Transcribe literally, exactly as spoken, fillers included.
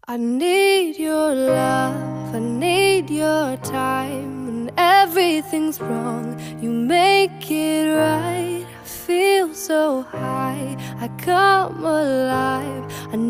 I need your love, I need your time. When everything's wrong, you make it right. I feel so high, I come alive. I